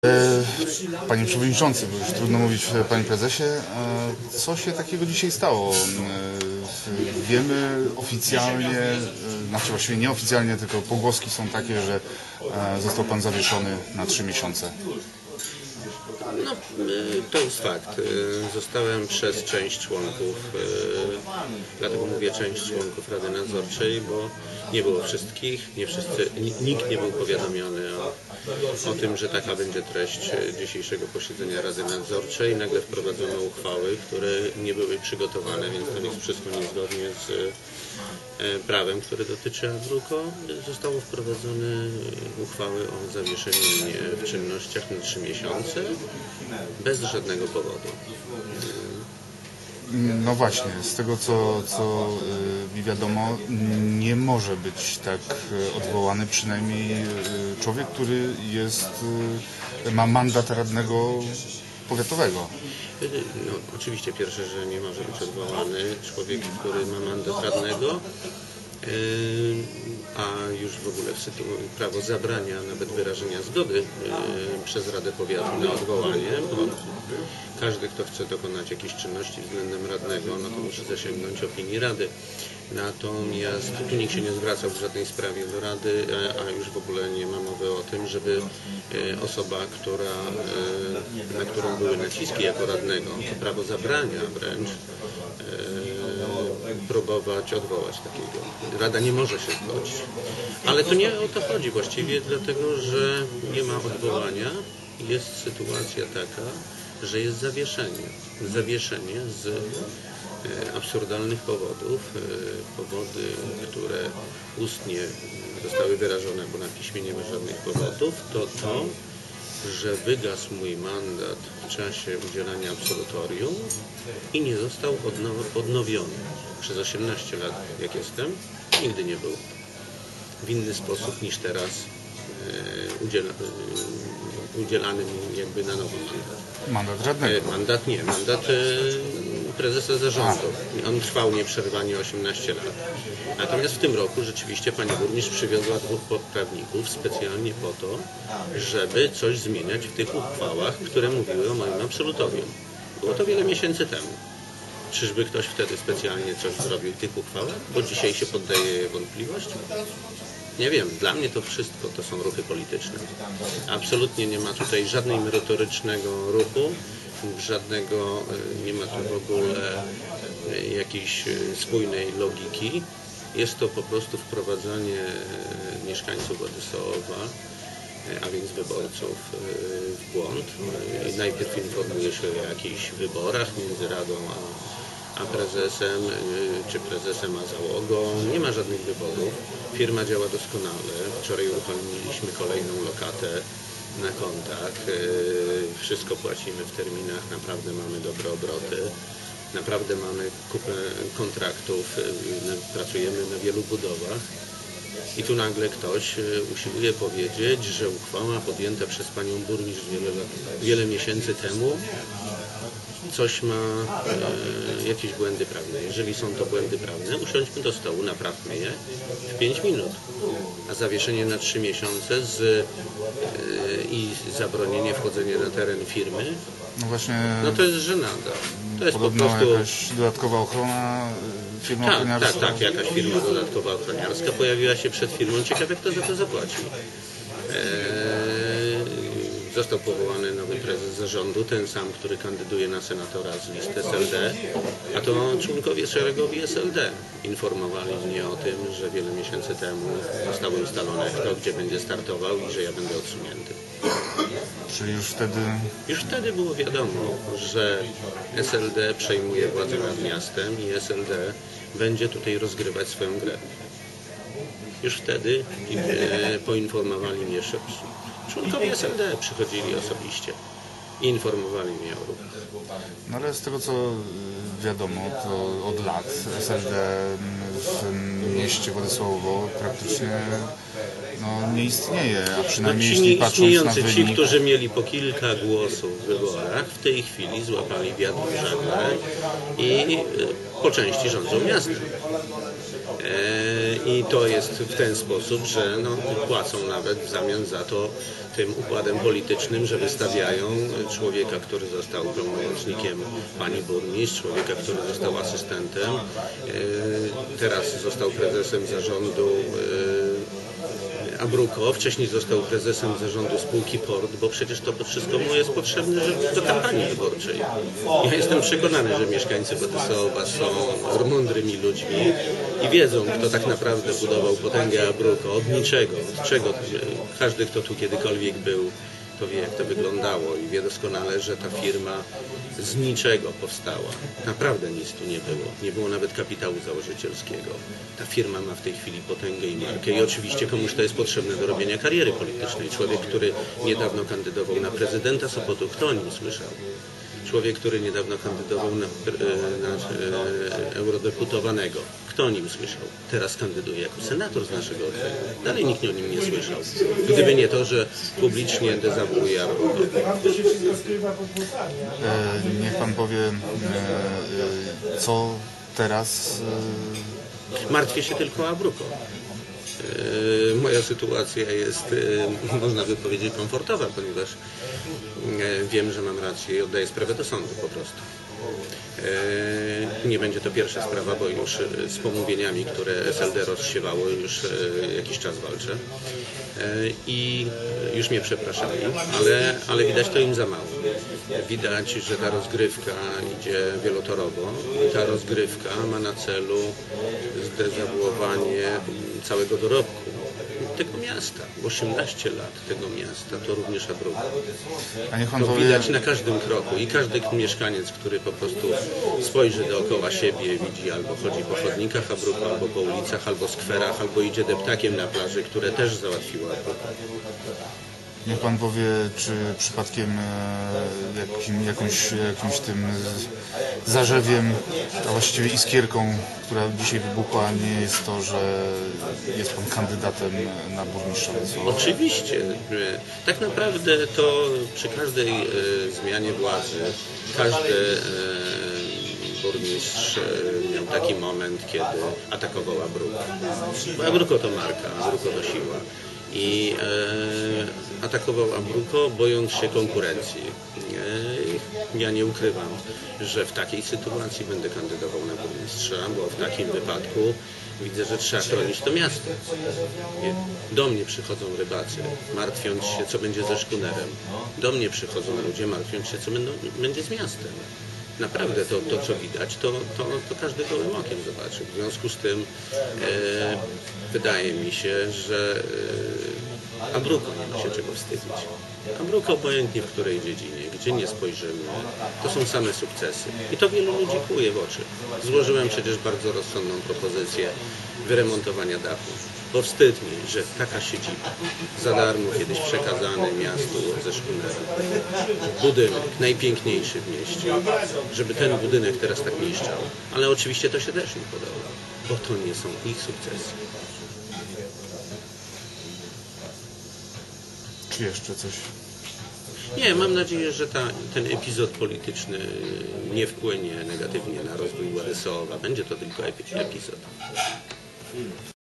Panie Przewodniczący, bo już trudno mówić Panie Prezesie, co się takiego dzisiaj stało? Wiemy oficjalnie, znaczy właściwie nieoficjalnie, tylko pogłoski są takie, że został Pan zawieszony na 3 miesiące. No, to jest fakt. Zostałem przez część członków, dlatego mówię część członków Rady Nadzorczej, bo nie było wszystkich, nikt nie był powiadomiony o tym, że taka będzie treść dzisiejszego posiedzenia Rady Nadzorczej. Nagle wprowadzono uchwały, które nie były przygotowane, więc to jest wszystko niezgodnie z prawem, które dotyczy Agruco. Zostało wprowadzone uchwały o zawieszeniu mnie w czynnościach na 3 miesiące bez żadnego powodu. No właśnie, z tego co mi wiadomo, nie może być tak odwołany przynajmniej człowiek, który ma mandat radnego powiatowego. No, oczywiście pierwsze, że nie może być odwołany człowiek, który ma mandat radnego, a już w ogóle prawo zabrania nawet wyrażenia zgody przez Radę Powiatu na odwołanie, bo każdy, kto chce dokonać jakiejś czynności względem radnego, no to musi zasięgnąć opinii Rady. Natomiast tu nikt się nie zwracał w żadnej sprawie do Rady, a już w ogóle nie ma mowy o tym, żeby osoba, na którą były naciski jako radnego, to prawo zabrania wręcz, próbować odwołać takiego. Rada nie może się zgodzić. Ale to nie o to chodzi właściwie, dlatego że nie ma odwołania. Jest sytuacja taka, że jest zawieszenie. Zawieszenie z absurdalnych powodów. Powody, które ustnie zostały wyrażone, bo na piśmie nie ma żadnych powodów, to, że wygasł mój mandat w czasie udzielania absolutorium i nie został odnowiony. Przez 18 lat, jak jestem, nigdy nie był w inny sposób niż teraz udzielany mi jakby na nowy mandat. Mandat radnego? Mandat prezesa zarządu. On trwał nieprzerwanie 18 lat. Natomiast w tym roku rzeczywiście pani burmistrz przywiozła 2 poprawników specjalnie po to, żeby coś zmieniać w tych uchwałach, które mówiły o moim absolutorium. Było to wiele miesięcy temu. Czyżby ktoś wtedy specjalnie coś zrobił w tych uchwałach? Bo dzisiaj się poddaje wątpliwość? Nie wiem, dla mnie to wszystko to są ruchy polityczne. Absolutnie nie ma tutaj żadnego merytorycznego ruchu, nie ma tu w ogóle jakiejś spójnej logiki. Jest to po prostu wprowadzanie mieszkańców Władysławowa, a więc wyborców, w błąd. Najpierw informuje się o jakichś wyborach między Radą a prezesem, czy prezesem a załogą. Nie ma żadnych wyborów. Firma działa doskonale. Wczoraj uruchomiliśmy kolejną lokatę na kontach. Wszystko płacimy w terminach. Naprawdę mamy dobre obroty. Naprawdę mamy kupę kontraktów. Pracujemy na wielu budowach. I tu nagle ktoś usiłuje powiedzieć, że uchwała podjęta przez panią burmistrz wiele miesięcy temu coś ma jakieś błędy prawne. Jeżeli są to błędy prawne, usiądźmy do stołu, naprawmy je w 5 minut. A zawieszenie na 3 miesiące i zabronienie wchodzenia na teren firmy, no właśnie. No to jest żenada. To jest podobno po prostu jakaś dodatkowa ochrona, firma ochroniarska? Tak, jakaś firma dodatkowa ochroniarska pojawiła się przed firmą. Ciekawe, kto za to zapłacił. Został powołany nowy prezes zarządu, ten sam, który kandyduje na senatora z listy SLD, a to członkowie szeregowi SLD informowali mnie o tym, że wiele miesięcy temu zostało ustalone, kto gdzie będzie startował i że ja będę odsunięty. Czyli już wtedy było wiadomo, że SLD przejmuje władzę nad miastem i SLD będzie tutaj rozgrywać swoją grę. Już wtedy poinformowali mnie członkowie SLD, przychodzili osobiście i informowali mnie o ruchach. No ale z tego co wiadomo, to od lat SLD w mieście Władysławowo praktycznie nie istnieje, a przynajmniej jeśli patrząc na wynik... Ci, którzy mieli po kilka głosów w wyborach, w tej chwili złapali wiatr w żagle i po części rządzą miastem. I to jest w ten sposób, że no, płacą nawet w zamian za to tym układem politycznym, że wystawiają człowieka, który został pełnomocnikiem pani burmistrz, człowieka, który został asystentem, teraz został prezesem zarządu Abrukko, wcześniej został prezesem zarządu spółki Port, bo przecież to wszystko mu jest potrzebne do kampanii wyborczej. Ja jestem przekonany, że mieszkańcy Władysławowa są mądrymi ludźmi i wiedzą, kto tak naprawdę budował potęgę Abrukko, od niczego, od czego. Każdy, kto tu kiedykolwiek był, to wie, jak to wyglądało i wie doskonale, że ta firma z niczego powstała. Naprawdę nic tu nie było. Nie było nawet kapitału założycielskiego. Ta firma ma w tej chwili potęgę i markę i oczywiście komuś to jest potrzebne do robienia kariery politycznej. Człowiek, który niedawno kandydował na prezydenta Sopotu, kto o nim słyszał? Człowiek, który niedawno kandydował na eurodeputowanego. Kto o nim słyszał? Teraz kandyduje jako senator z naszego okręgu. Dalej nikt o nim nie słyszał. Gdyby nie to, że publicznie dezawuuje Abrukko. Niech pan powie, co teraz... Martwię się tylko o Abrukko. Moja sytuacja jest, można by powiedzieć, komfortowa, ponieważ wiem, że mam rację i oddaję sprawę do sądu po prostu. Nie będzie to pierwsza sprawa, bo już z pomówieniami, które SLD rozsiewało, już jakiś czas walczę i już mnie przepraszali, ale widać to im za mało. Widać, że ta rozgrywka idzie wielotorowo i ta rozgrywka ma na celu zdezawuowanie całego dorobku tego miasta. 18 lat tego miasta to również Abrukko. To widać na każdym kroku i każdy mieszkaniec, który po prostu spojrzy dookoła siebie, widzi albo chodzi po chodnikach Abrukko, albo po ulicach, albo skwerach, albo idzie deptakiem na plaży, które też załatwiło Abrukko. Niech pan powie, czy przypadkiem jakimś tym zarzewiem, a właściwie iskierką, która dzisiaj wybuchła, nie jest to, że jest pan kandydatem na burmistrza Wrocławia? Oczywiście. Tak naprawdę to przy każdej zmianie władzy każdy burmistrz miał taki moment, kiedy atakował Abrukko. Bo Abrukko to marka, Abrukko to siła. I atakował Abrukko, bojąc się konkurencji. Ja nie ukrywam, że w takiej sytuacji będę kandydował na burmistrza, bo w takim wypadku widzę, że trzeba chronić to miasto. Do mnie przychodzą rybacy, martwiąc się, co będzie ze szkunerem. Do mnie przychodzą ludzie, martwiąc się, co będzie z miastem. Naprawdę to co widać, to każdy gołym okiem zobaczy. W związku z tym wydaje mi się, że Abrukko nie ma się czego wstydzić. Abrukko obojętnie w której dziedzinie, gdzie nie spojrzymy, to są same sukcesy. I to wielu ludzi kłuje w oczy. Złożyłem przecież bardzo rozsądną propozycję wyremontowania dachu. Bo wstyd mi, że taka siedziba, za darmo kiedyś przekazany miastu ze szkunerem, budynek najpiękniejszy w mieście, żeby ten budynek teraz tak niszczał. Ale oczywiście to się też nie podoba, bo to nie są ich sukcesy. Czy jeszcze coś? Nie, mam nadzieję, że ten epizod polityczny nie wpłynie negatywnie na rozwój Władysławowa. Będzie to tylko epizod.